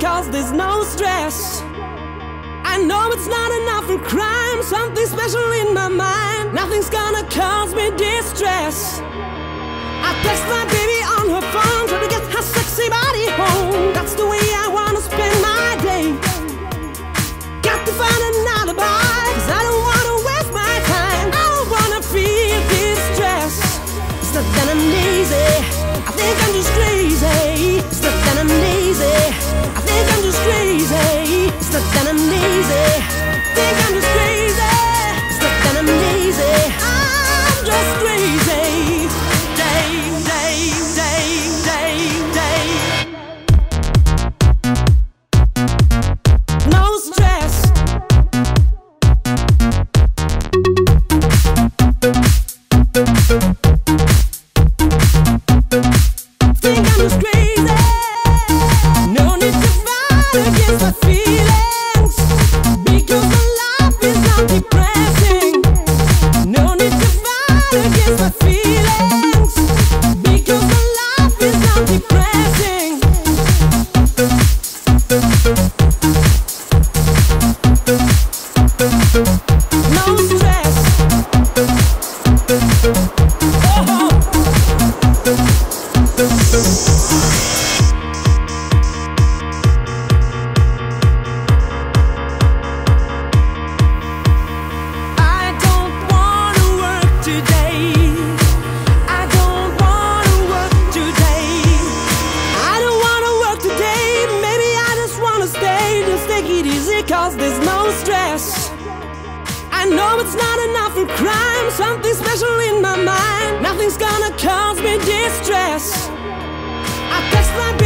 cause there's no stress. I know it's not enough for crime, something special in my mind. Nothing's gonna cause me distress. I text my baby on her phone, trying to get her sexy body home. That's the way I wanna spend my day. Got to find an alibi, cause I don't wanna waste my time. I don't wanna feel distress. It's not that I'm lazy, I think I'm just crazy. It's not that I'm lazy, I think I'm just crazy. It's not that I'm lazy, I think I'm just crazy. It's not that I'm lazy, I'm just crazy. No stress. Think I'm just crazy. No need to fight against my feelings, because my life is not depressing. No need to fight against my feelings, because my life is not depressing. No stress. Oh. I don't wanna work today. I don't wanna work today. I don't wanna work today. Maybe I just wanna stay. Just take it easy, cause there's no stress. I know it's not enough for crime, something special in my mind. Nothing's gonna cause me distress. I text my